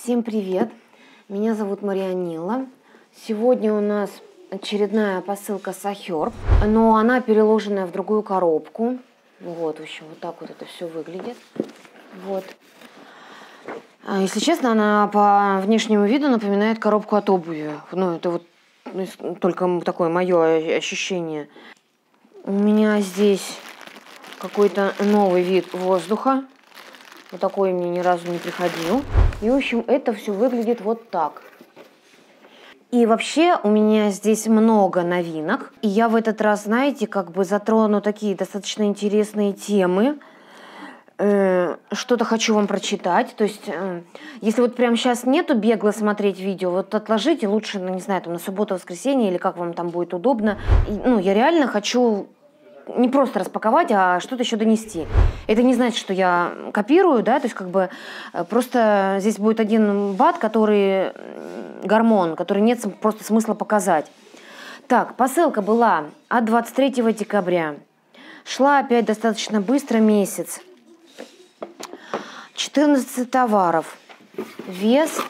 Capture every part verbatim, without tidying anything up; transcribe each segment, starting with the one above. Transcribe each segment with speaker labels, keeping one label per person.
Speaker 1: Всем привет! Меня зовут Марианилла. Сегодня у нас очередная посылка с Ахерб, но она переложенная в другую коробку. Вот, в общем, вот так вот это все выглядит. Вот. Если честно, она по внешнему виду напоминает коробку от обуви. Ну, это вот только такое мое ощущение. У меня здесь какой-то новый вид воздуха. Вот такой мне ни разу не приходил. И, в общем, это все выглядит вот так. И вообще у меня здесь много новинок. И я в этот раз, знаете, как бы затрону такие достаточно интересные темы. Э, что-то хочу вам прочитать. То есть, э, если вот прямо сейчас нету бегло смотреть видео, вот отложите лучше, ну, не знаю, там, на субботу-воскресенье или как вам там будет удобно. И, ну, я реально хочу не просто распаковать, а что-то еще донести. Это не значит, что я копирую, да, то есть как бы просто здесь будет один бат, который гормон, который нет просто смысла показать. Так, посылка была от двадцать третьего декабря. Шла опять достаточно быстро, месяц. четырнадцать товаров. Вес,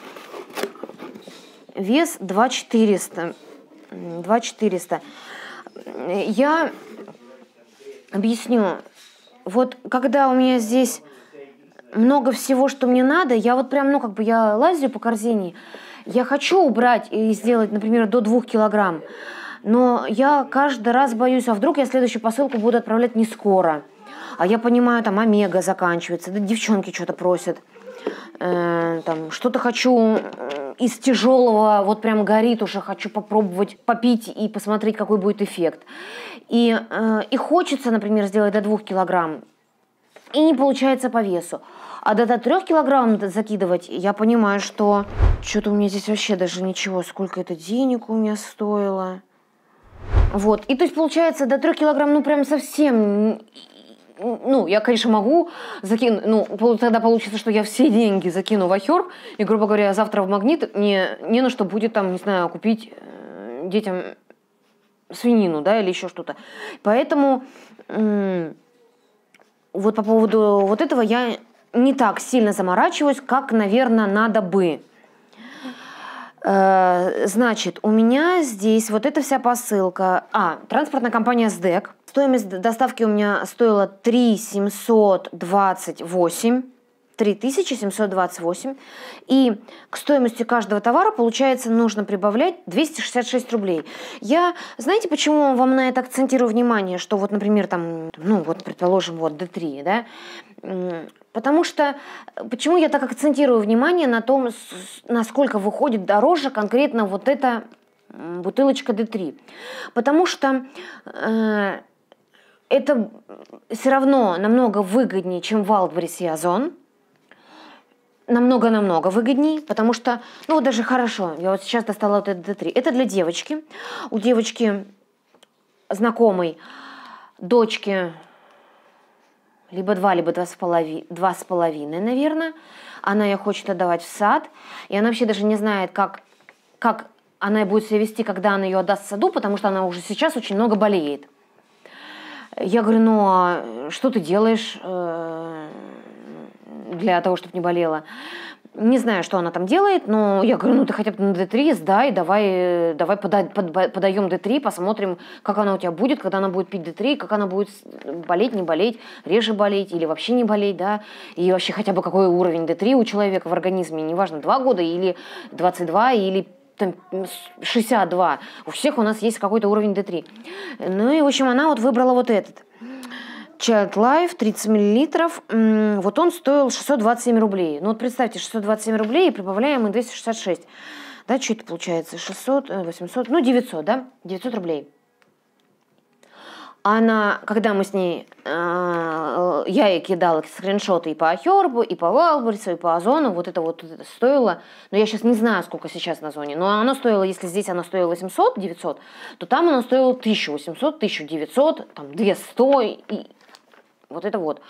Speaker 1: вес два четыреста. два четыреста. Я объясню. Вот когда у меня здесь много всего, что мне надо, я вот прям, ну, как бы я лазю по корзине, я хочу убрать и сделать, например, до двух килограмм, но я каждый раз боюсь, а вдруг я следующую посылку буду отправлять не скоро. А я понимаю, там омега заканчивается, да девчонки что-то просят. Э, там, что-то хочу из тяжелого, вот прям горит уже, хочу попробовать попить и посмотреть, какой будет эффект. И, э, и хочется, например, сделать до двух килограмм, и не получается по весу. А до, до трех килограмм закидывать, я понимаю, что что-то у меня здесь вообще даже ничего, сколько это денег у меня стоило. Вот, и то есть получается до трех килограмм, ну прям совсем... Ну, я, конечно, могу закинуть, ну, тогда получится, что я все деньги закину в Ахерб, и, грубо говоря, завтра в Магнит не, не на что будет там, не знаю, купить детям свинину, да, или еще что-то. Поэтому м- вот по поводу вот этого я не так сильно заморачиваюсь, как, наверное, надо бы. Э- значит, у меня здесь вот эта вся посылка. А, транспортная компания СДЭК. Стоимость доставки у меня стоила три тысячи семьсот двадцать восемь. три тысячи семьсот двадцать восемь. И к стоимости каждого товара, получается, нужно прибавлять двести шестьдесят шесть рублей. Я, знаете, почему вам на это акцентирую внимание, что вот, например, там, ну вот, предположим, вот ди три, да? Потому что, почему я так акцентирую внимание на том, насколько выходит дороже конкретно вот эта бутылочка ди три? Потому что... Э- Это все равно намного выгоднее, чем Wildberries и Озон. Намного-намного выгоднее, потому что, ну вот даже хорошо, я вот сейчас достала вот этот ди три. Это для девочки. У девочки знакомой дочки либо два, либо два с половиной, два с половиной, наверное. Она ее хочет отдавать в сад, и она вообще даже не знает, как, как она будет себя вести, когда она ее отдаст в саду, потому что она уже сейчас очень много болеет. Я говорю, ну а что ты делаешь э, для того, чтобы не болела? Не знаю, что она там делает, но я говорю, ну ты хотя бы на ди три сдай, давай, давай подай, под, подаем ди три, посмотрим, как она у тебя будет, когда она будет пить ди три, как она будет болеть, не болеть, реже болеть или вообще не болеть, да, и вообще хотя бы какой уровень ди три у человека в организме, неважно, два года или двадцать два, или там, шестьдесят два. У всех у нас есть какой-то уровень ди три. Ну и, в общем, она вот выбрала вот этот. Child Life, тридцать миллилитров. Вот он стоил шестьсот двадцать семь рублей. Ну вот представьте, шестьсот двадцать семь рублей и прибавляем мы двести шестьдесят шесть. Да, что это получается? шестьсот, восемьсот, ну девятьсот, да? девятьсот рублей. Она, когда мы с ней, э, я ей кидала скриншоты и по Ахербу, и по Wildberries, и по Озону, вот это вот это стоило, но я сейчас не знаю, сколько сейчас на Озоне, но оно стоило, если здесь оно стоило восемьсот, девятьсот, то там оно стоило тысяча восемьсот, тысяча девятьсот, там двести, и вот это вот.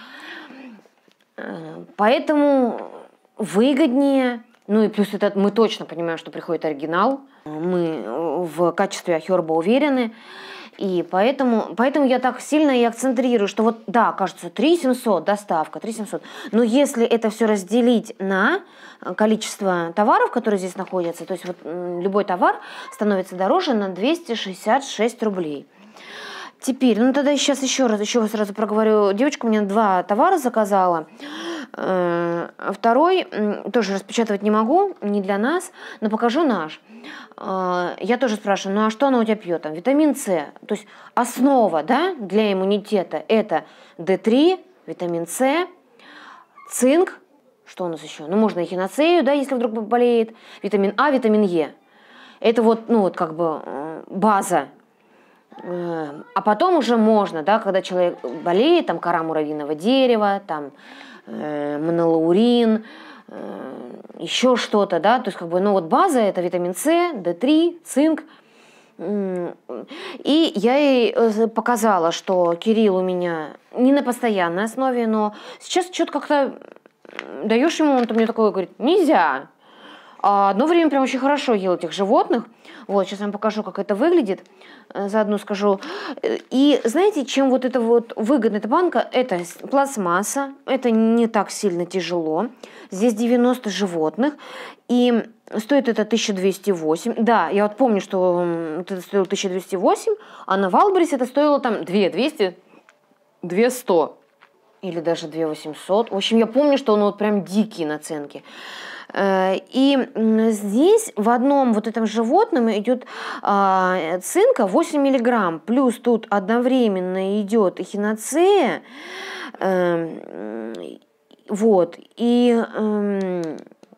Speaker 1: Поэтому выгоднее, ну и плюс это мы точно понимаем, что приходит оригинал, мы в качестве Ахерба уверены. И поэтому, поэтому я так сильно и акцентрирую, что вот, да, кажется, три семьсот доставка, три семьсот. Но если это все разделить на количество товаров, которые здесь находятся, то есть вот любой товар становится дороже на двести шестьдесят шесть рублей. Теперь, ну тогда сейчас еще раз, еще сразу проговорю. Девочка мне два товара заказала. Второй тоже распечатывать не могу, не для нас, но покажу наш. Я тоже спрашиваю, ну а что она у тебя пьет? Там витамин С, то есть основа, да, для иммунитета это дэ три, витамин С, цинк, что у нас еще? Ну можно эхиноцею, да, если вдруг болеет, витамин А, витамин Е. Это вот, ну вот как бы база. А потом уже можно, да, когда человек болеет, там кора муравьиного дерева, там э, монолаурин, э, еще что-то, да, то есть как бы, ну вот база это витамин С, дэ три, цинк. И я ей показала, что Кирилл у меня не на постоянной основе, но сейчас что-то как-то даешь ему, он мне такое говорит, нельзя. А одно время прям очень хорошо ел этих животных. Вот, сейчас я вам покажу, как это выглядит. Заодно скажу. И знаете, чем вот это вот выгодно, эта банка? Это пластмасса, это не так сильно тяжело. Здесь девяносто животных. И стоит это тысяча двести восемь. Да, я вот помню, что это стоило тысяча двести восемь, а на Валберес это стоило там две двести, две сто. Или даже две восемьсот. В общем, я помню, что он вот прям дикие наценки. И здесь в одном вот этом животном идет а, цинка восемь миллиграмм, плюс тут одновременно идет эхиноцея, э, вот, и э,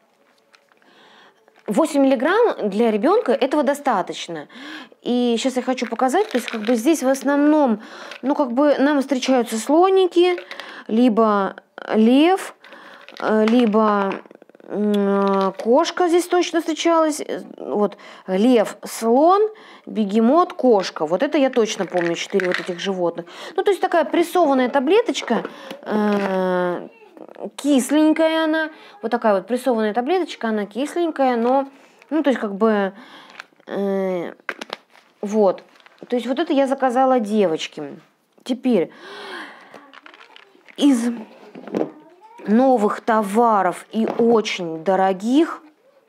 Speaker 1: восемь миллиграмм для ребенка этого достаточно. И сейчас я хочу показать, то есть как бы здесь в основном, ну как бы нам встречаются слоники, либо лев, либо кошка здесь точно встречалась. Вот лев, слон, бегемот, кошка. Вот это я точно помню, четыре вот этих животных. Ну, то есть такая прессованная таблеточка, э, кисленькая она. Вот такая вот прессованная таблеточка, она кисленькая, но, ну, то есть как бы, э, вот. То есть вот это я заказала девочке. Теперь из новых товаров и очень дорогих,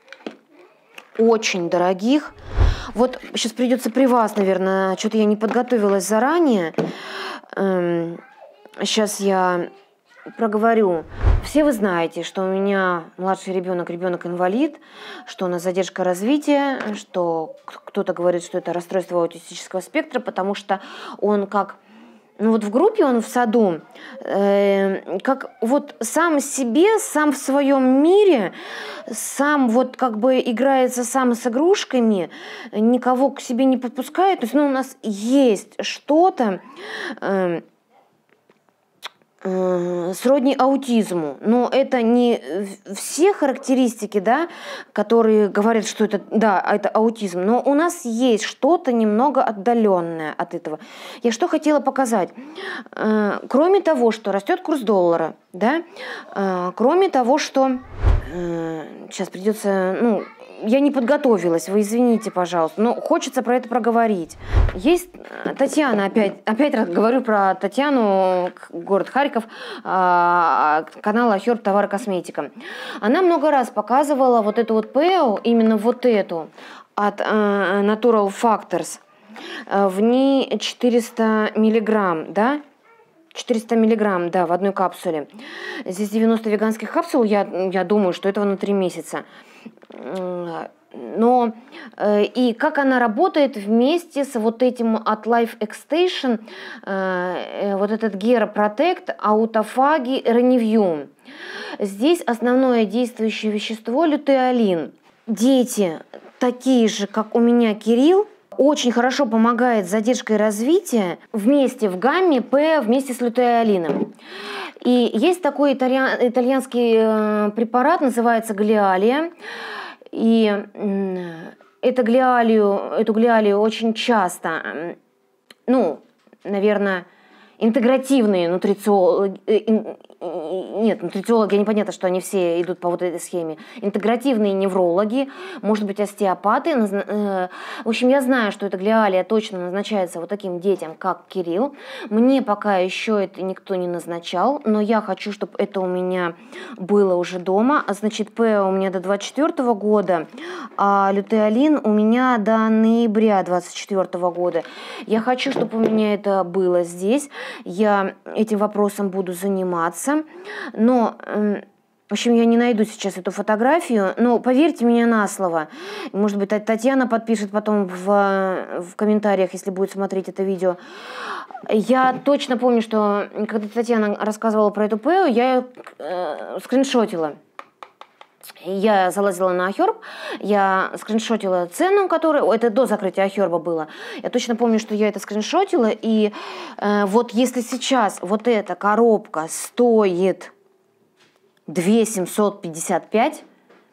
Speaker 1: очень дорогих. Вот сейчас придется при вас, наверное, что-то я не подготовилась заранее. Эм, сейчас я проговорю. Все вы знаете, что у меня младший ребенок, ребенок-инвалид, что у нас задержка развития, что кто-то говорит, что это расстройство аутистического спектра, потому что он как... Ну вот в группе он в саду, э, как вот сам себе, сам в своем мире, сам вот как бы играется сам с игрушками, никого к себе не подпускает. То есть ну, у нас есть что-то э, э, сродни аутизму, но это не все характеристики, да, которые говорят, что это, да, это аутизм, но у нас есть что-то немного отдаленное от этого. Я что хотела показать? Э, кроме того, что растет курс доллара, да, э, кроме того, что э, сейчас придется, ну, я не подготовилась, вы извините, пожалуйста, но хочется про это проговорить. Есть Татьяна, опять, опять раз говорю про Татьяну, город Харьков, канал Ахерб товары косметика. Она много раз показывала вот эту вот ПЭО, именно вот эту, от Natural Factors. В ней четыреста миллиграмм, да? четыреста миллиграмм, да, в одной капсуле. Здесь девяносто веганских капсул, я, я думаю, что этого на три месяца. Но э, и как она работает вместе с вот этим от Life Extension, э, вот этот Gera Protect, аутофаги, Renivium. Здесь основное действующее вещество лютеолин. Дети, такие же, как у меня Кирилл, очень хорошо помогает с задержкой развития вместе в гамме П вместе с лютеолином. И есть такой итальянский препарат, называется глиалия. И эту глиалию, эту глиалию очень часто, ну, наверное, интегративные нутрициологи, нет, нутрициологи, непонятно, что они все идут по вот этой схеме, интегративные неврологи, может быть, остеопаты. В общем, я знаю, что эта глиалия точно назначается вот таким детям, как Кирилл. Мне пока еще это никто не назначал, но я хочу, чтобы это у меня было уже дома. Значит, П у меня до двадцать четвёртого года, а лютеолин у меня до ноября двадцать четвёртого года. Я хочу, чтобы у меня это было здесь. Я этим вопросом буду заниматься. Но, в общем, я не найду сейчас эту фотографию, но поверьте мне на слово. Может быть, Татьяна подпишет потом в, в комментариях, если будет смотреть это видео. Я точно помню, что когда Татьяна рассказывала про эту ПЭО, я ее э, скриншотила. Я залазила на Ахерб, я скриншотила цену, которая... Это до закрытия Ахерба было. Я точно помню, что я это скриншотила. И э, вот если сейчас вот эта коробка стоит две тысячи семьсот пятьдесят пять,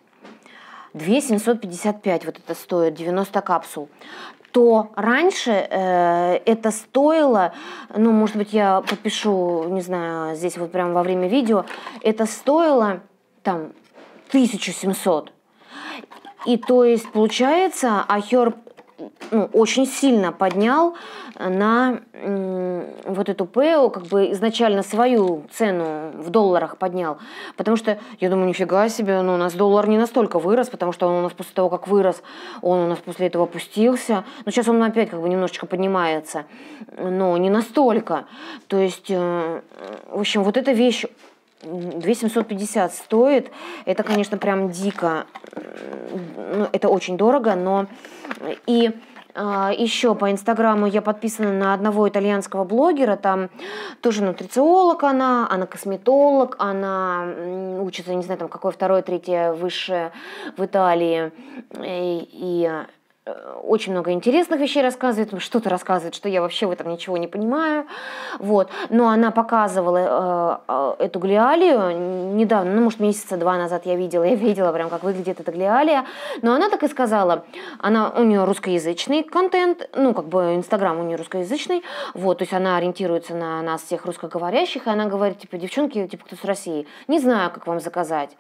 Speaker 1: две тысячи семьсот пятьдесят пять вот это стоит, девяносто капсул, то раньше э, это стоило, ну, может быть, я подпишу, не знаю, здесь вот прямо во время видео, это стоило там тысячу семьсот. И то есть, получается, Ахерб ну, очень сильно поднял на м, вот эту ПЭО, как бы изначально свою цену в долларах поднял. Потому что, я думаю, нифига себе, ну, у нас доллар не настолько вырос, потому что он у нас после того, как вырос, он у нас после этого опустился. Но сейчас он опять как бы немножечко поднимается, но не настолько. То есть, э, в общем, вот эта вещь две тысячи семьсот пятьдесят стоит. Это, конечно, прям дико. Ну, это очень дорого, но... И а, еще по Инстаграму я подписана на одного итальянского блогера. Там тоже нутрициолог она, она косметолог, она учится, не знаю, там какое второе, третье высшее в Италии. И... и очень много интересных вещей рассказывает, что-то рассказывает, что я вообще в этом ничего не понимаю. Вот. Но она показывала э, э, эту глиалию недавно, ну, может, месяца два назад я видела, я видела прям, как выглядит эта глиалия. Но она так и сказала, она, у нее русскоязычный контент, ну, как бы Инстаграм у нее русскоязычный, вот, то есть она ориентируется на нас всех русскоговорящих, и она говорит, типа, девчонки, типа, кто с России, не знаю, как вам заказать.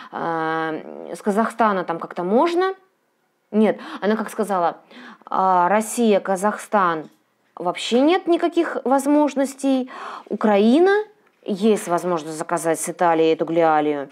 Speaker 1: Э, с Казахстана там как-то можно. Нет, она как сказала, Россия, Казахстан вообще нет никаких возможностей. Украина, есть возможность заказать с Италии эту глиалию.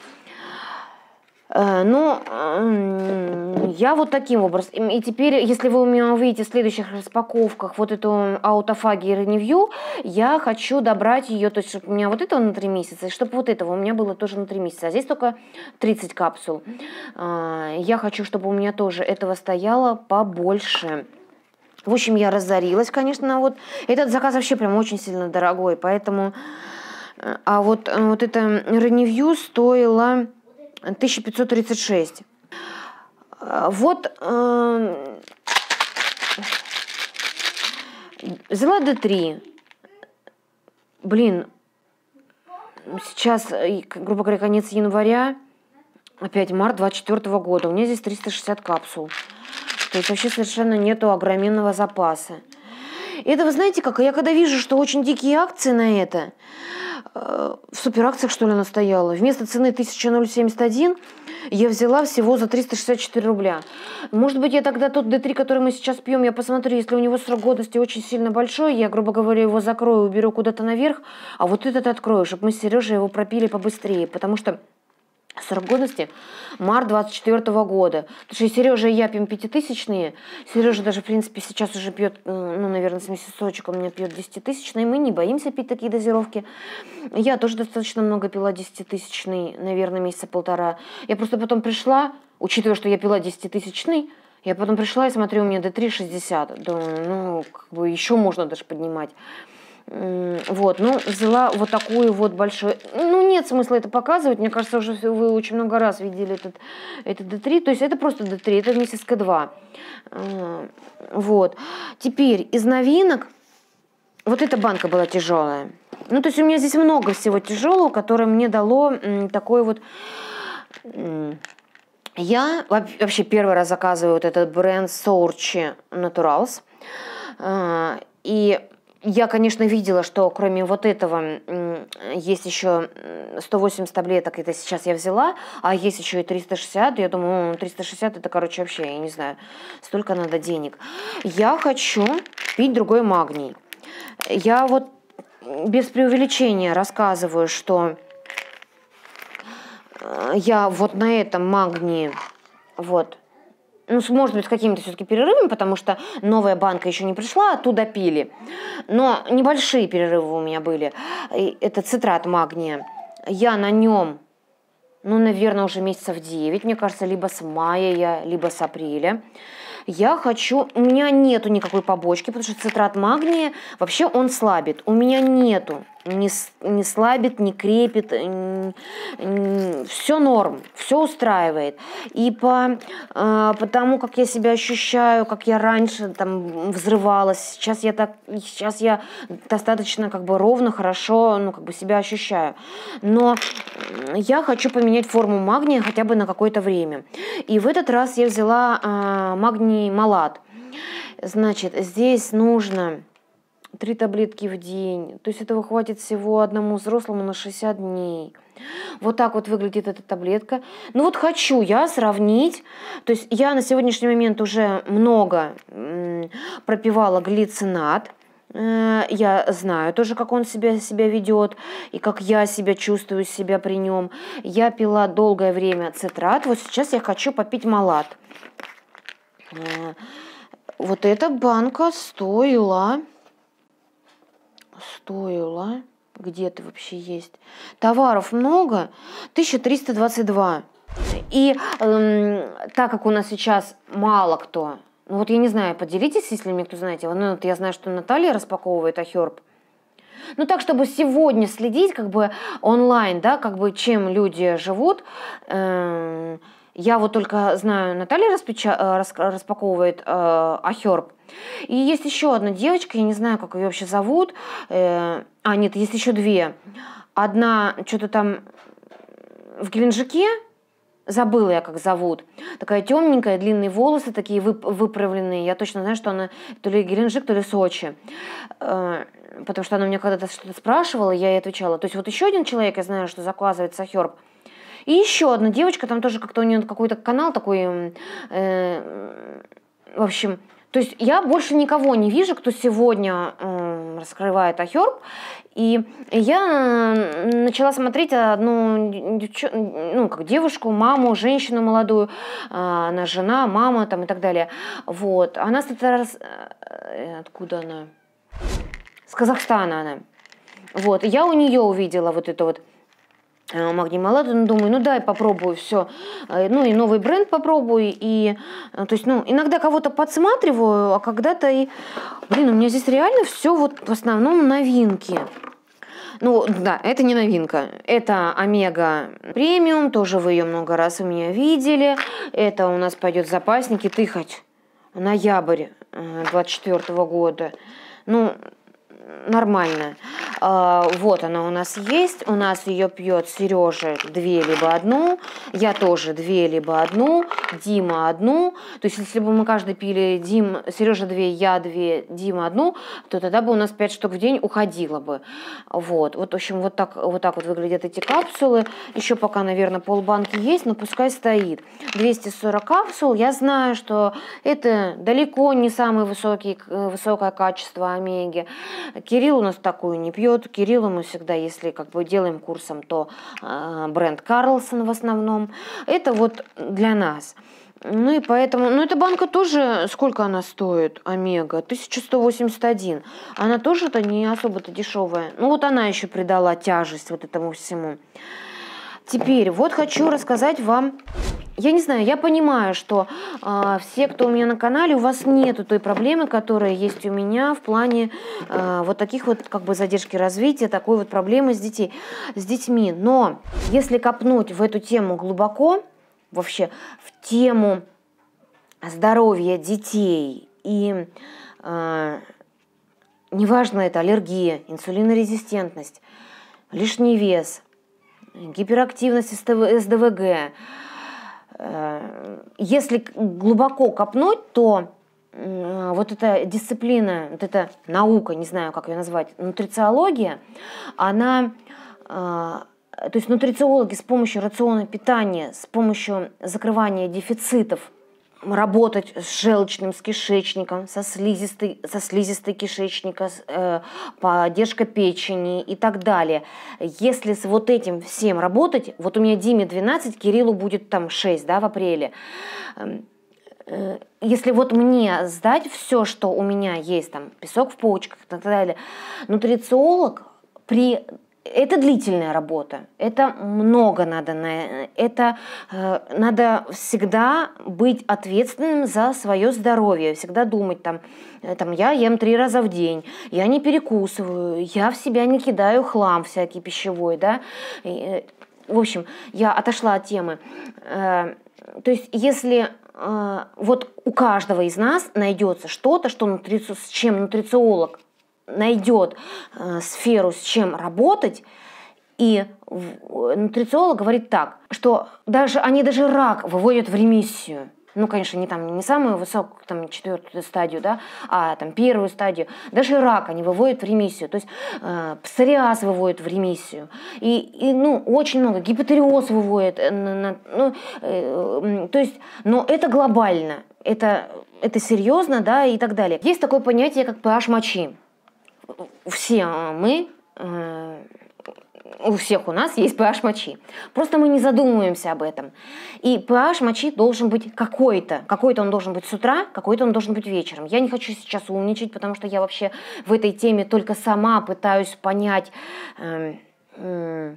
Speaker 1: Но я вот таким образом. И теперь, если вы у меня увидите в следующих распаковках вот эту аутофаги Renewview, я хочу добрать ее, то есть чтобы у меня вот этого на три месяца, и чтобы вот этого у меня было тоже на три месяца. А здесь только тридцать капсул. Я хочу, чтобы у меня тоже этого стояло побольше. В общем, я разорилась, конечно, вот. Этот заказ вообще прям очень сильно дорогой, поэтому... А вот, вот это Renewview стоило тысяча пятьсот тридцать шесть. Вот э, взяла дэ три. Блин, сейчас, грубо говоря, конец января, опять март двадцать четвёртого года. У меня здесь триста шестьдесят капсул. То есть вообще совершенно нету огроменного запаса. И это, вы знаете, как я когда вижу, что очень дикие акции на это, в суперакциях, что ли, она стояла. Вместо цены тысяча семьдесят один я взяла всего за триста шестьдесят четыре рубля. Может быть, я тогда тот дэ три, который мы сейчас пьем, я посмотрю, если у него срок годности очень сильно большой, я, грубо говоря, его закрою, уберу куда-то наверх, а вот этот открою, чтобы мы с Сережей его пропили побыстрее, потому что срок годности март двадцать четвёртого года. Потому что Сережа и я пьем пятитысячные. Сережа даже, в принципе, сейчас уже пьет, ну, наверное, с месяцочек у меня пьет десятитысячные. Мы не боимся пить такие дозировки. Я тоже достаточно много пила десятитысячный, наверное, месяца полтора. Я просто потом пришла, учитывая, что я пила десятитысячный, я потом пришла и смотрю, у меня дэ три шестьдесят. Думаю, ну, как бы еще можно даже поднимать. Вот, ну, взяла вот такую вот большую... Ну, нет смысла это показывать. Мне кажется, уже вы очень много раз видели этот, этот дэ три. То есть это просто дэ три, это вместе с ка два. Вот. Теперь из новинок... Вот эта банка была тяжелая. Ну, то есть у меня здесь много всего тяжелого, которое мне дало такой вот... Я вообще первый раз заказываю вот этот бренд Source Naturals. И... я, конечно, видела, что кроме вот этого есть еще сто восемьдесят таблеток, это сейчас я взяла, а есть еще и триста шестьдесят. Я думаю, ну, триста шестьдесят это, короче, вообще, я не знаю, столько надо денег. Я хочу пить другой магний. Я вот без преувеличения рассказываю, что я вот на этом магнии, вот, ну, может быть, с какими-то все-таки перерывами, потому что новая банка еще не пришла, оттуда пили. Но небольшие перерывы у меня были. Это цитрат магния. Я на нем, ну, наверное, уже месяцев девять, мне кажется, либо с мая я, либо с апреля. Я хочу... У меня нету никакой побочки, потому что цитрат магния, вообще он слабит. У меня нету. Не, не слабит, не крепит. Не, не, все норм, все устраивает. И по, э, по тому, как я себя ощущаю, как я раньше там взрывалась, сейчас я, так, сейчас я достаточно как бы ровно, хорошо, ну, как бы себя ощущаю. Но я хочу поменять форму магния хотя бы на какое-то время. И в этот раз я взяла э, магний малат. Значит, здесь нужно три таблетки в день. То есть этого хватит всего одному взрослому на шестьдесят дней. Вот так вот выглядит эта таблетка. Ну вот хочу я сравнить. То есть я на сегодняшний момент уже много м, пропивала глицинат. Я знаю тоже, как он себя, себя ведет и как я себя чувствую себя при нем. Я пила долгое время цитрат. Вот сейчас я хочу попить малат. Вот эта банка стоила... Стоила... Где это вообще есть? Товаров много. тысяча триста двадцать два. И эм, так как у нас сейчас мало кто... Ну вот я не знаю, поделитесь, если мне кто знаете. Ну вот я знаю, что Наталья распаковывает Ахерб. Ну так, чтобы сегодня следить как бы онлайн, да, как бы чем люди живут. Э, я вот только знаю, Наталья распеча... рас... распаковывает э, Ахерб. И есть еще одна девочка, я не знаю, как ее вообще зовут. Э, а, нет, есть еще две. Одна что-то там в Геленджике. Забыла я, как зовут. Такая темненькая, длинные волосы, такие выправленные. Я точно знаю, что она то ли Геленджик, то ли Сочи. Потому что она меня когда-то что-то спрашивала, я ей отвечала. То есть вот еще один человек, я знаю, что заказывает Ахерб. И еще одна девочка, там тоже как-то у нее какой-то канал такой. Э, в общем, то есть я больше никого не вижу, кто сегодня э, раскрывает Ахерб. И я начала смотреть одну девч... ну, как девушку, маму, женщину молодую, она жена, мама там и так далее. Вот. Она с этого раз... Откуда она? С Казахстана она. Вот. И я у нее увидела вот это вот магний малат, ну, думаю, ну дай попробую все, ну и новый бренд попробую, и, то есть, ну, иногда кого-то подсматриваю, а когда-то и, блин, у меня здесь реально все вот в основном новинки. Ну, да, это не новинка, это Омега премиум, тоже вы ее много раз у меня видели, это у нас пойдет запасники, тыхать, ноябрь двадцать четвёртого года, ну, нормально. А, вот она у нас есть. У нас ее пьет Сережа две либо одну. Я тоже две либо одну. Дима одну. То есть если бы мы каждый пили Дим, Сережа две, я две, Дима одну, то тогда бы у нас пять штук в день уходило бы. Вот. Вот, в общем, вот так вот, так вот выглядят эти капсулы. Еще пока, наверное, полбанки есть, но пускай стоит. двести сорок капсул. Я знаю, что это далеко не самое высокий, высокое качество Омеги. Кирилл у нас такую не пьет. Кириллу мы всегда, если как бы делаем курсом, то э, бренд Карлсон в основном. Это вот для нас. Ну и поэтому, ну эта банка тоже, сколько она стоит, Омега? тысяча сто восемьдесят один. Она тоже-то не особо-то дешевая. Ну вот она еще придала тяжесть вот этому всему. Теперь вот хочу рассказать вам. Я не знаю, я понимаю, что э, все, кто у меня на канале, у вас нету той проблемы, которая есть у меня в плане э, вот таких вот как бы задержки развития, такой вот проблемы с, детей, с детьми. Но если копнуть в эту тему глубоко, вообще в тему здоровья детей и э, неважно это аллергия, инсулинорезистентность, лишний вес, гиперактивность, эс дэ вэ гэ, если глубоко копнуть, то вот эта дисциплина, вот эта наука, не знаю, как ее назвать, нутрициология, она, то есть нутрициологи с помощью рациона питания, с помощью закрывания дефицитов, работать с желчным, с кишечником, со слизистой, со слизистой кишечника, э, поддержка печени и так далее. Если с вот этим всем работать, вот у меня Диме двенадцать, Кириллу будет там шесть, да, в апреле. Э, если вот мне сдать все, что у меня есть, там, песок в почках и так далее, нутрициолог при... Это длительная работа, это много надо, на это э, надо всегда быть ответственным за свое здоровье, всегда думать, там, э, там, я ем три раза в день, я не перекусываю, я в себя не кидаю хлам всякий пищевой, да, и, э, в общем, я отошла от темы. Э, то есть, если э, вот у каждого из нас найдется что-то, что нутри... с чем нутрициолог найдет э, сферу, с чем работать, и нутрициолог говорит так, что даже, они даже рак выводят в ремиссию. Ну, конечно, не, там, не самую высокую, там, четвертую стадию, да, а там, первую стадию. Даже рак они выводят в ремиссию. То есть э, псориаз выводит в ремиссию. И, и ну, очень много. Гипотереоз выводит. Э, на, ну, э, то есть, но это глобально. Это, это серьезно, да, и так далее. Есть такое понятие, как pH мочи. Все мы, э, у всех у нас есть pH мочи. Просто мы не задумываемся об этом. И pH мочи должен быть какой-то. Какой-то он должен быть с утра, какой-то он должен быть вечером. Я не хочу сейчас умничать, потому что я вообще в этой теме только сама пытаюсь понять... Э, э,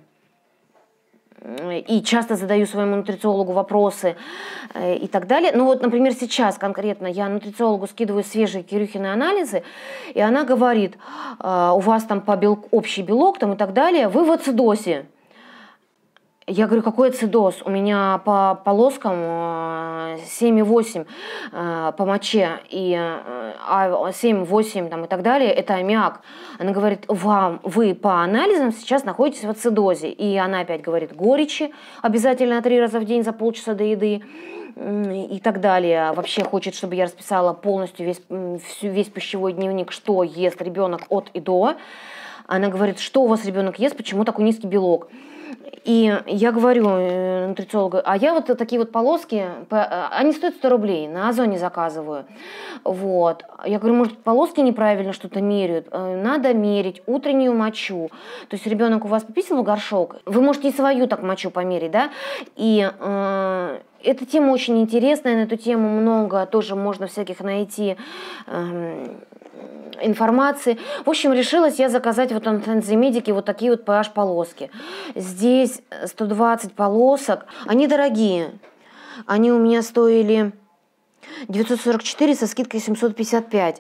Speaker 1: и часто задаю своему нутрициологу вопросы э, и так далее. Ну вот, например, сейчас конкретно я нутрициологу скидываю свежие Кирюхины анализы, и она говорит, э, у вас там по белк, общий белок там, и так далее, вы в ацидозе. Я говорю, какой ацидоз? У меня по полоскам семь и восемь по моче, и, а семь восемь там, и так далее, это аммиак. Она говорит, вам, вы по анализам сейчас находитесь в ацидозе. И она опять говорит, горечи обязательно три раза в день за полчаса до еды и так далее. Вообще хочет, чтобы я расписала полностью весь, весь пищевой дневник, что ест ребенок от и до. Она говорит, что у вас ребенок ест, почему такой низкий белок? И я говорю нутрициологу, а я вот такие вот полоски, они стоят сто рублей, на Озоне заказываю. Вот. Я говорю, может, полоски неправильно что-то меряют? Надо мерить утреннюю мочу. То есть ребенок у вас пописал в горшок, вы можете и свою так мочу померить, да? И э, эта тема очень интересная, на эту тему много тоже можно всяких найти э, информации. В общем, решилась я заказать вот на Тензимедике вот такие вот pH-полоски. Здесь сто двадцать полосок. Они дорогие. Они у меня стоили девятьсот сорок четыре со скидкой семьсот пятьдесят пять.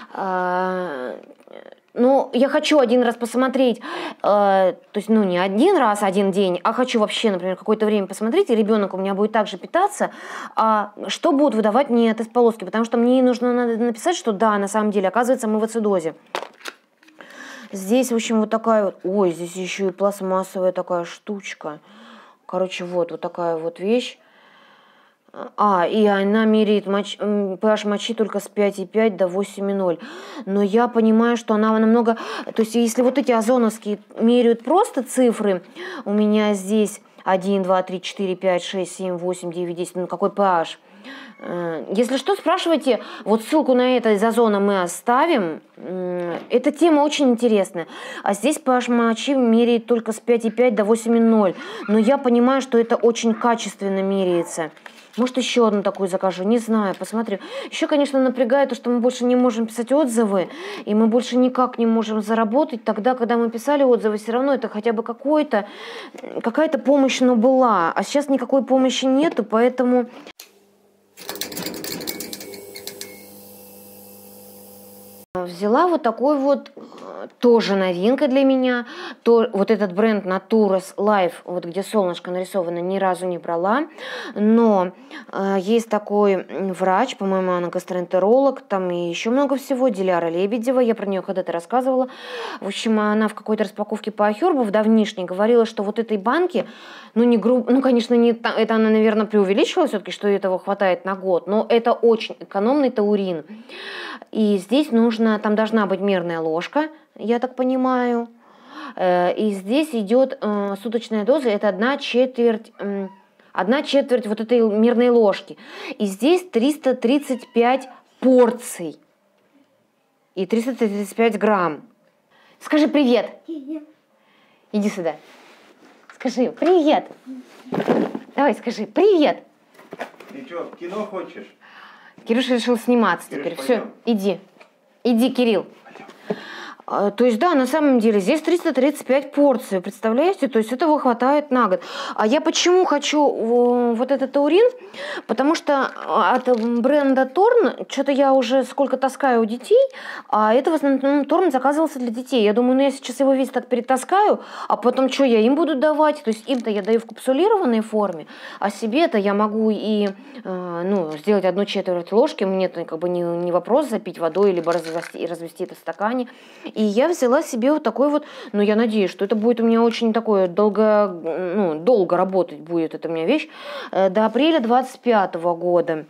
Speaker 1: Ну, я хочу один раз посмотреть, э, то есть, ну, не один раз, один день, а хочу вообще, например, какое-то время посмотреть, и ребенок у меня будет также питаться, а что будут выдавать мне тест-полоски, потому что мне нужно надо написать, что да, на самом деле, оказывается, мы в ацидозе. Здесь, в общем, вот такая вот, ой, здесь еще и пластмассовая такая штучка, короче, вот, вот такая вот вещь. А, и она меряет моч... pH мочи только с пять и пять до восемь и ноль. Но я понимаю, что она намного... То есть, если вот эти озоновские меряют просто цифры, у меня здесь один, два, три, четыре, пять, шесть, семь, восемь, девять, десять, ну какой pH? Если что, спрашивайте, вот ссылку на это из Озона мы оставим. Эта тема очень интересная. А здесь pH мочи меряет только с пять и пять до восемь и ноль. Но я понимаю, что это очень качественно меряется. Может, еще одну такую закажу, не знаю, посмотрю. Еще, конечно, напрягает то, что мы больше не можем писать отзывы, и мы больше никак не можем заработать. Тогда, когда мы писали отзывы, все равно это хотя бы какой-то, какая-то помощь, но была. А сейчас никакой помощи нету, поэтому... Взяла вот такой вот тоже новинка для меня. То, вот этот бренд Naturas Life, вот где солнышко нарисовано, ни разу не брала. Но э, есть такой врач, по-моему, она гастроэнтеролог, там и еще много всего, Диляра Лебедева, я про нее когда-то рассказывала. В общем, она в какой-то распаковке по Ахербу в давнишней говорила, что вот этой банки, ну, не грубо, ну, конечно, не, это она, наверное, преувеличила все-таки, что этого хватает на год, но это очень экономный таурин. И здесь нужно, там должна быть мерная ложка, я так понимаю. И здесь идет э, суточная доза, это одна четверть, э, одна четверть вот этой мерной ложки. И здесь триста тридцать пять порций и триста тридцать пять грамм. Скажи привет. Иди сюда. Скажи привет. Давай скажи привет.
Speaker 2: Ты что, в кино хочешь?
Speaker 1: Кирюша решил сниматься
Speaker 2: Кирюш,
Speaker 1: теперь.
Speaker 2: пойдем.
Speaker 1: Все, иди. Иди, Кирилл. А, то есть, да, на самом деле, здесь триста тридцать пять порций, представляете? То есть, этого хватает на год. А я почему хочу вот этот таурин? Потому что от бренда Торн, что-то я уже сколько таскаю у детей, а это в основном Торн заказывался для детей. Я думаю, ну я сейчас его весь так перетаскаю, а потом что я им буду давать? То есть, им-то я даю в капсулированной форме, а себе-то я могу и ну, сделать одну четверть ложки, мне это как бы не, не вопрос запить водой, либо развести, развести это в стакане. И я взяла себе вот такой вот, ну, я надеюсь, что это будет у меня очень такое долго, ну, долго работать будет эта у меня вещь, до апреля двадцать пятого года.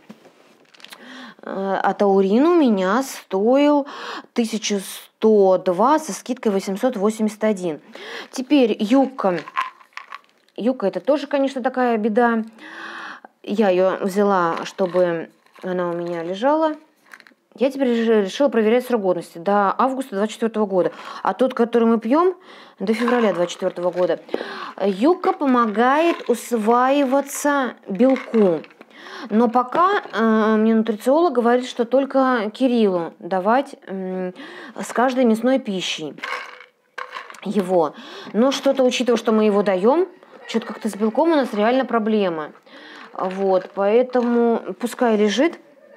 Speaker 1: А таурин у меня стоил тысяча сто два со скидкой восемьсот восемьдесят один. Теперь юбка. Юбка это тоже, конечно, такая беда. Я ее взяла, чтобы она у меня лежала. Я теперь решила проверять срок годности до августа двадцать четвёртого года. А тот, который мы пьем, до февраля двадцать четвёртого года. Юбка помогает усваиваться белку. Но пока э, мне нутрициолог говорит, что только Кириллу давать э, с каждой мясной пищей его. Но что-то, учитывая, что мы его даем, что-то как-то с белком у нас реально проблема. Вот, поэтому пускай лежит.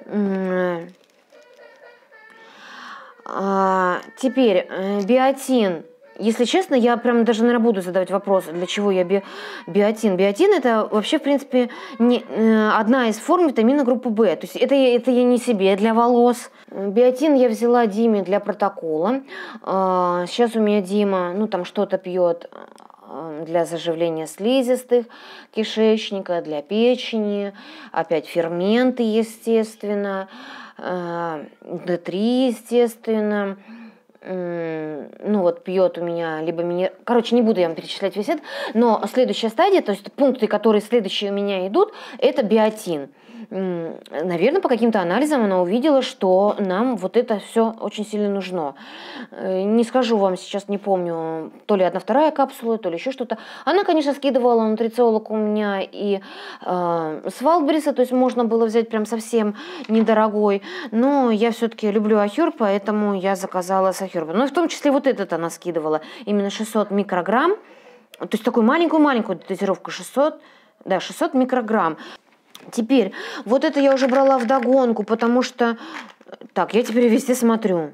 Speaker 1: А, теперь биотин. Если честно, я прям даже, наверное, буду задавать вопросы, для чего я би... биотин. Биотин это вообще, в принципе, не, одна из форм витамина группы В. То есть это, это я не себе для волос. Биотин я взяла Диме для протокола. А, сейчас у меня Дима, ну там что-то пьет для заживления слизистых кишечника, для печени, опять ферменты, естественно, дэ три, естественно. Ну вот пьет у меня либо мини... Короче, не буду я вам перечислять весь это, но следующая стадия, то есть пункты, которые следующие у меня идут, это биотин. Наверное, по каким-то анализам она увидела, что нам вот это все очень сильно нужно. Не скажу вам сейчас, не помню, то ли одна вторая капсула, то ли еще что-то. Она, конечно, скидывала нутрициолог у меня и э, с Валбриса, то есть можно было взять прям совсем недорогой. Но я все-таки люблю Ахерб, поэтому я заказала с Ахерба. Ну и в том числе вот этот она скидывала, именно шестьсот микрограмм. То есть такую маленькую-маленькую дозировку, шестьсот, да, шестьсот микрограмм. Теперь, вот это я уже брала вдогонку, потому что... Так, я теперь везде смотрю.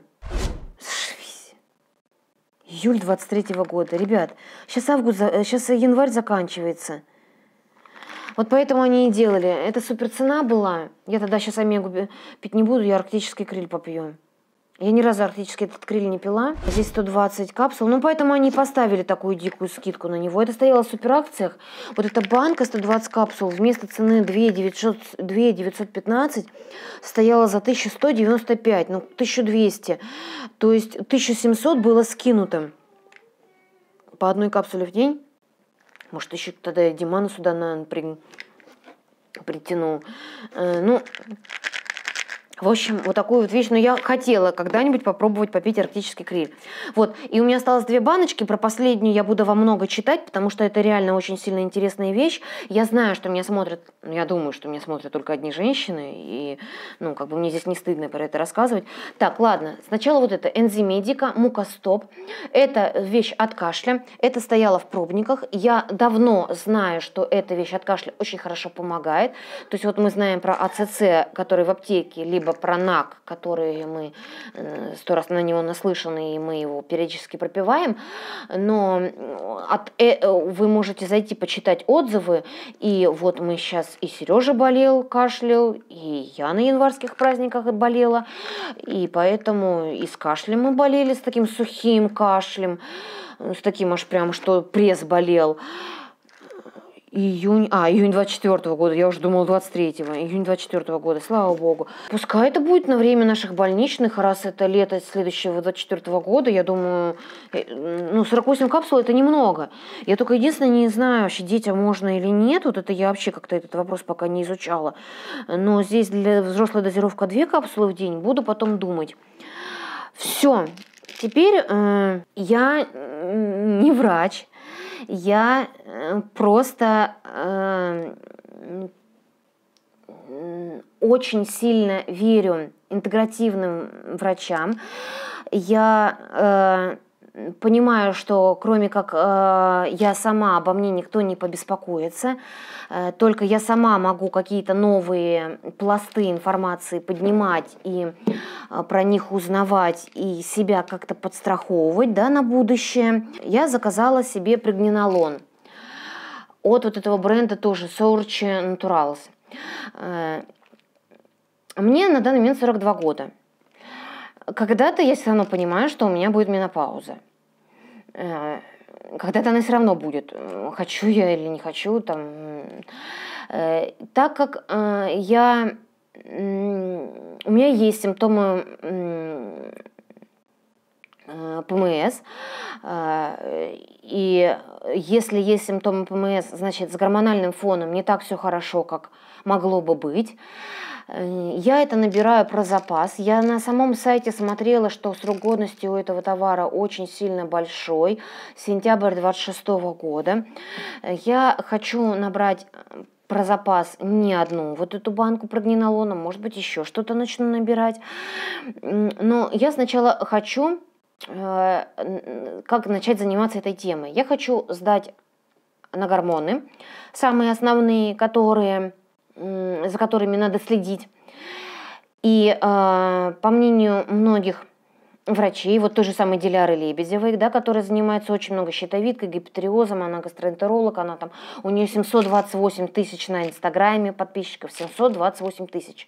Speaker 1: Июль двадцать третьего года. Ребят, сейчас август, сейчас январь заканчивается. Вот поэтому они и делали. Это супер цена была. Я тогда сейчас омегу пить не буду, я арктический криль попью. Я ни разу арктический этот криль не пила. Здесь сто двадцать капсул. Ну, поэтому они поставили такую дикую скидку на него. Это стояло в суперакциях. Вот эта банка сто двадцать капсул вместо цены две тысячи девятьсот пятнадцать стояла за тысячу сто девяносто пять. Ну, тысячу двести. То есть тысяча семьсот было скинуто по одной капсуле в день. Может, еще тогда Димана сюда на, при, притянул. Э, ну... В общем, вот такую вот вещь. Но я хотела когда-нибудь попробовать попить арктический криль. Вот. И у меня осталось две баночки. Про последнюю я буду вам много читать, потому что это реально очень сильно интересная вещь. Я знаю, что меня смотрят, я думаю, что меня смотрят только одни женщины. И, ну, как бы мне здесь не стыдно про это рассказывать. Так, ладно. Сначала вот это Энзимедика, Мукостоп. Это вещь от кашля. Это стояло в пробниках. Я давно знаю, что эта вещь от кашля очень хорошо помогает. То есть вот мы знаем про АЦЦ, который в аптеке, либо либо про НАК, который мы сто раз на него наслышаны, и мы его периодически пропиваем, но от, э, вы можете зайти почитать отзывы, и вот мы сейчас, и Сережа болел, кашлял, и я на январских праздниках болела, и поэтому и с кашлем мы болели, с таким сухим кашлем, с таким аж прям, что пресс болел. Июнь, а, июнь двадцать четвёртого года, я уже думала двадцать третьего, июнь двадцать четвёртого года, слава богу. Пускай это будет на время наших больничных, раз это лето следующего двадцать четвёртого года, я думаю, ну, сорок восемь капсул это немного. Я только единственное не знаю, вообще детям можно или нет, вот это я вообще как-то этот вопрос пока не изучала. Но здесь для взрослой дозировка две капсулы в день, буду потом думать. Все, теперь э, я не врач. Я просто э, очень сильно верю интегративным врачам. Я э, понимаю, что кроме как э, я сама, обо мне никто не побеспокоится. Э, только я сама могу какие-то новые пласты информации поднимать и э, про них узнавать и себя как-то подстраховывать, да, на будущее. Я заказала себе прегненолон от вот этого бренда тоже Source Naturals. Э, мне на данный момент сорок два года. Когда-то я все равно понимаю, что у меня будет менопауза. Когда-то она все равно будет. Хочу я или не хочу. Там. Так как я... У меня есть симптомы ПМС, и если есть симптомы ПМС, значит, с гормональным фоном не так все хорошо, как могло бы быть. Я это набираю про запас. Я на самом сайте смотрела, что срок годности у этого товара очень сильно большой, сентябрь двадцать шестого года. Я хочу набрать про запас не одну вот эту банку прогненолона, может быть, еще что-то начну набирать. Но я сначала хочу, как начать заниматься этой темой. Я хочу сдать на гормоны, самые основные, которые... за которыми надо следить. И э, по мнению многих врачей, вот той же самой Диляры Лебедевой, да, которая занимается очень много щитовидкой, гипотериозом, она гастроэнтеролог, она там, у нее семьсот двадцать восемь тысяч на Инстаграме подписчиков, семьсот двадцать восемь тысяч.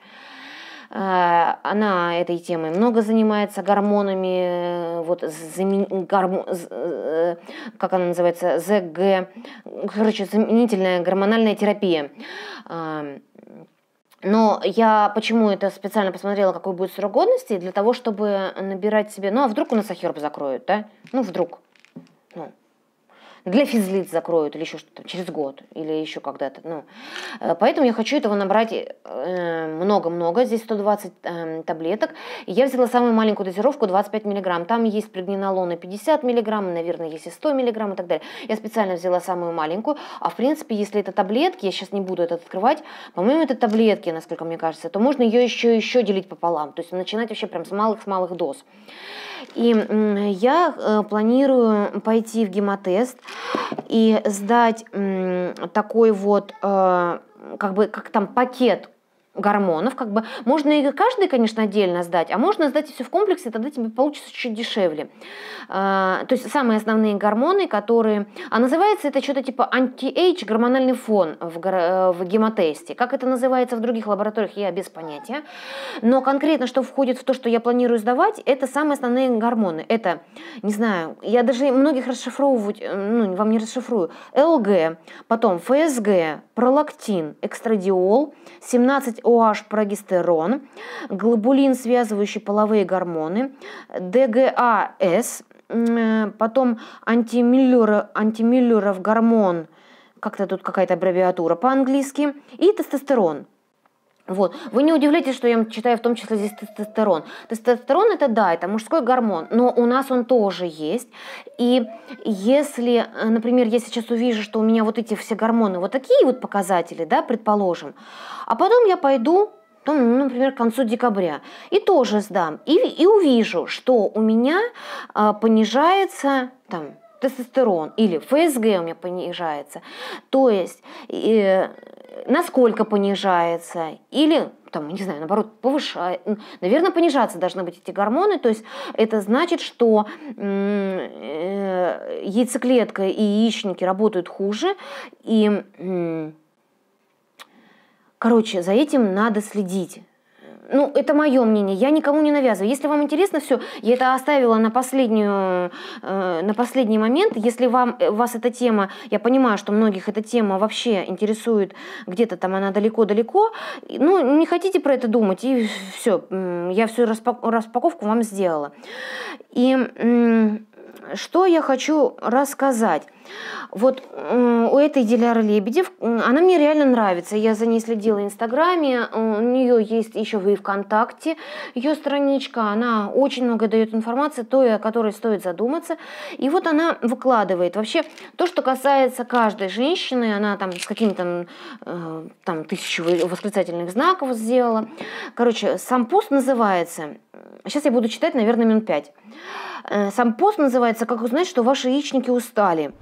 Speaker 1: Э, она этой темой много занимается, гормонами, вот, замени, гормон, э, как она называется, ЗГ, короче, заменительная гормональная терапия. Э, Но я почему это специально посмотрела, какой будет срок годности, для того, чтобы набирать себе, ну а вдруг у нас Ахерб закроют, да? Ну вдруг. Ну, для физлиц закроют или еще что-то через год или еще когда-то. Ну. Поэтому я хочу этого набрать много-много, здесь сто двадцать э, таблеток. И я взяла самую маленькую дозировку двадцать пять миллиграмм. Там есть прегненолон и пятьдесят миллиграмм, наверное, есть и сто миллиграмм и так далее. Я специально взяла самую маленькую. А в принципе, если это таблетки, я сейчас не буду это открывать, по-моему, это таблетки, насколько мне кажется, то можно ее еще, еще делить пополам. То есть начинать вообще прям с малых-малых доз. И я э, планирую пойти в гемотест и сдать э, такой вот, э, как бы, как там, пакет гормонов, как бы, можно и каждый, конечно, отдельно сдать, а можно сдать все в комплексе, тогда тебе получится чуть дешевле. А, то есть самые основные гормоны, которые, а называется это что-то типа анти-эйдж, гормональный фон в, в гемотесте. Как это называется в других лабораториях, я без понятия. Но конкретно, что входит в то, что я планирую сдавать, это самые основные гормоны. Это, не знаю, я даже многих расшифровывать, ну, вам не расшифрую. ЛГ, потом ФСГ, пролактин, экстрадиол, семнадцать о эйч прогестерон, глобулин, связывающий половые гормоны, ДГАС, потом антимиллеров, антимиллеров гормон, как-то тут какая-то аббревиатура по-английски, и тестостерон. Вот. Вы не удивляйтесь, что я читаю в том числе здесь тестостерон. Тестостерон это да, это мужской гормон, но у нас он тоже есть. И если, например, я сейчас увижу, что у меня вот эти все гормоны, вот такие вот показатели, да, предположим, а потом я пойду, ну, например, к концу декабря, и тоже сдам, и, и увижу, что у меня а, понижается там тестостерон или ФСГ у меня понижается, то есть э, насколько понижается, или там, не знаю, наоборот, повышать, наверное, понижаться должны быть эти гормоны, то есть это значит, что яйцеклетка и яичники работают хуже, и, короче, за этим надо следить. Ну, это мое мнение, я никому не навязываю. Если вам интересно, все, я это оставила на, последнюю, э, на последний момент. Если вам, вас эта тема, я понимаю, что многих эта тема вообще интересует, где-то там она далеко-далеко, ну, не хотите про это думать, и все, я всю распаковку вам сделала. И э, что я хочу рассказать. Вот э, у этой Диляры Лебедев, она мне реально нравится. Я за ней следила в Инстаграме, у нее есть еще и ВКонтакте ее страничка. Она очень много дает информации, той, о которой стоит задуматься. И вот она выкладывает. Вообще, то, что касается каждой женщины, она там с какими-то э, там тысячу восклицательных знаков сделала. Короче, сам пост называется, сейчас я буду читать, наверное, минут пять. Сам пост называется «Как узнать, что ваши яичники устали».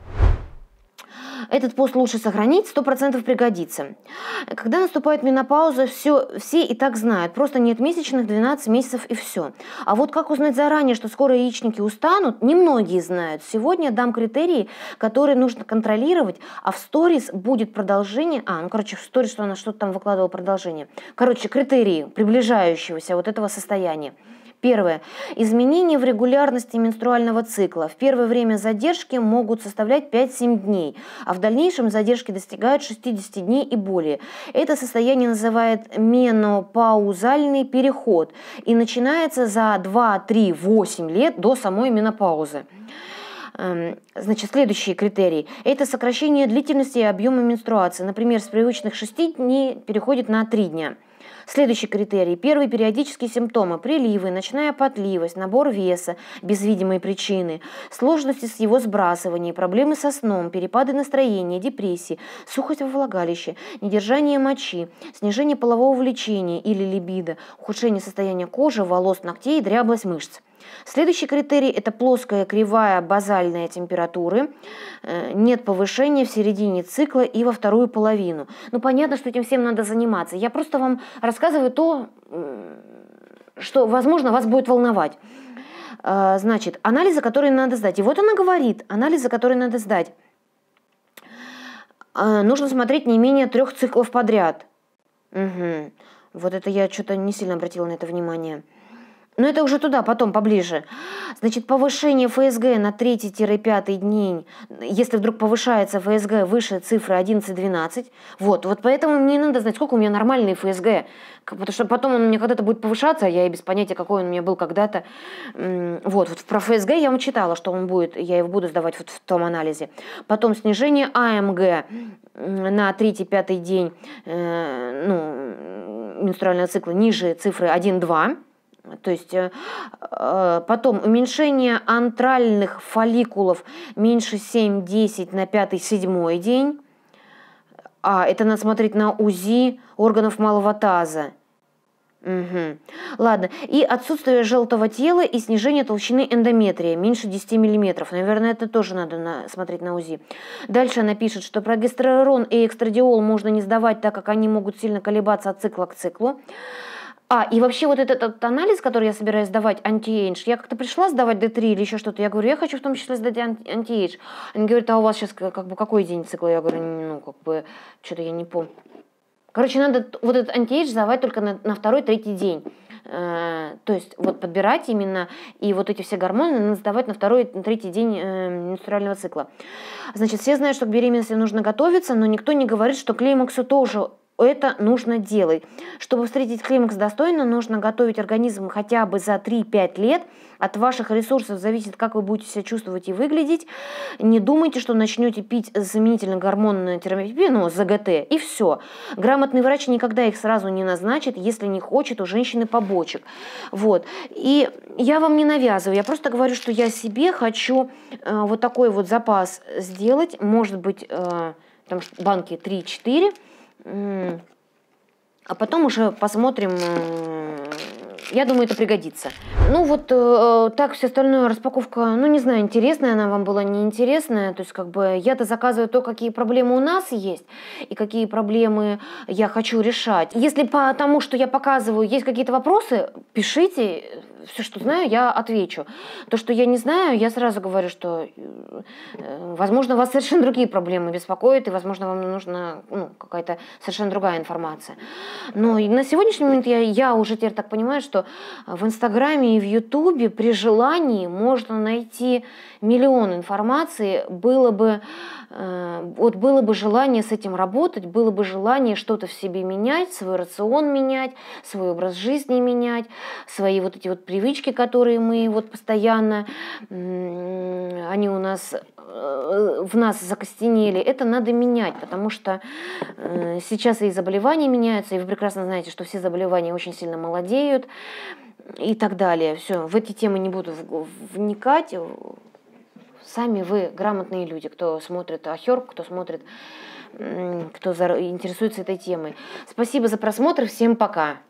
Speaker 1: Этот пост лучше сохранить, сто процентов пригодится. Когда наступает менопауза, все, все и так знают. Просто нет месячных, двенадцать месяцев и все. А вот как узнать заранее, что скоро яичники устанут, немногие знают. Сегодня я дам критерии, которые нужно контролировать, а в сторис будет продолжение. А, ну, короче, в сторис, что она что-то там выкладывала продолжение. Короче, критерии приближающегося вот этого состояния. Первое. Изменения в регулярности менструального цикла. В первое время задержки могут составлять пять-семь дней, а в дальнейшем задержки достигают шестьдесят дней и более. Это состояние называют менопаузальный переход и начинается за два-три-восемь лет до самой менопаузы. Значит, следующие критерии. Это сокращение длительности и объема менструации. Например, с привычных шести дней переходит на три дня. Следующий критерий. Первые периодические симптомы. Приливы, ночная потливость, набор веса без видимой причины, сложности с его сбрасыванием, проблемы со сном, перепады настроения, депрессии, сухость во влагалище, недержание мочи, снижение полового влечения или либидо, ухудшение состояния кожи, волос, ногтей, дряблость мышц. Следующий критерий – это плоская кривая базальная температуры, нет повышения в середине цикла и во вторую половину. Ну, понятно, что этим всем надо заниматься. Я просто вам рассказываю то, что, возможно, вас будет волновать. Значит, анализы, которые надо сдать. И вот она говорит, анализы, которые надо сдать. Нужно смотреть не менее трех циклов подряд. Угу. Вот это я что-то не сильно обратила на это внимание. Но это уже туда, потом, поближе. Значит, повышение ФСГ на третий-пятый день, если вдруг повышается ФСГ выше цифры одиннадцать-двенадцать, вот, вот поэтому мне надо знать, сколько у меня нормальный ФСГ, потому что потом он у меня когда-то будет повышаться, а я и без понятия, какой он у меня был когда-то. Вот, вот про ФСГ я вам читала, что он будет, я его буду сдавать вот в том анализе. Потом снижение АМГ на третий-пятый день э, ну, менструального цикла ниже цифры один-два. То есть потом уменьшение антральных фолликулов меньше семь-десять на пятый-седьмой день. А, это надо смотреть на УЗИ органов малого таза. Угу. Ладно. И отсутствие желтого тела и снижение толщины эндометрия меньше десяти миллиметров. Наверное, это тоже надо на, смотреть на УЗИ. Дальше она пишет, что прогестерон и эстрадиол можно не сдавать, так как они могут сильно колебаться от цикла к циклу. А, и вообще вот этот, этот анализ, который я собираюсь сдавать, анти-эйдж, я как-то пришла сдавать дэ три или еще что-то, я говорю, я хочу в том числе сдать анти-эйдж. Они говорят, а у вас сейчас как бы какой день цикла? Я говорю, ну, как бы, что-то я не помню. Короче, надо вот этот анти-эйдж сдавать только на, на второй-третий день. Э, то есть вот подбирать именно, и вот эти все гормоны надо сдавать на второй-третий день э, менструального цикла. Значит, все знают, что к беременности нужно готовиться, но никто не говорит, что к климаксу тоже это нужно делать. Чтобы встретить климакс достойно, нужно готовить организм хотя бы за три-пять лет. От ваших ресурсов зависит, как вы будете себя чувствовать и выглядеть. Не думайте, что начнете пить заменительный гормонную терапию, ну, ЗГТ, и все. Грамотный врач никогда их сразу не назначит, если не хочет у женщины побочек. Вот. И я вам не навязываю, я просто говорю, что я себе хочу э, вот такой вот запас сделать. Может быть, э, там банки три-четыре. А потом уже посмотрим, Я думаю, это пригодится. Ну вот э, так все остальное, распаковка, ну не знаю, интересная она вам была, неинтересная. То есть как бы я-то заказываю то, какие проблемы у нас есть и какие проблемы я хочу решать. Если по тому, что я показываю, есть какие-то вопросы, пишите. Все, что знаю, я отвечу. То, что я не знаю, я сразу говорю, что, э, возможно, вас совершенно другие проблемы беспокоят, и, возможно, вам нужна ну, какая-то совершенно другая информация. Но на сегодняшний момент я, я уже теперь так понимаю, что в Инстаграме и в Ютубе при желании можно найти миллион информации, было бы, э, вот было бы желание с этим работать, было бы желание что-то в себе менять, свой рацион менять, свой образ жизни менять, свои вот эти вот привычки, которые мы вот постоянно, они у нас, в нас закостенели, это надо менять, потому что сейчас и заболевания меняются, и вы прекрасно знаете, что все заболевания очень сильно молодеют и так далее. Все, в эти темы не буду вникать. Сами вы грамотные люди, кто смотрит Ахер, кто смотрит, кто интересуется этой темой. Спасибо за просмотр, всем пока.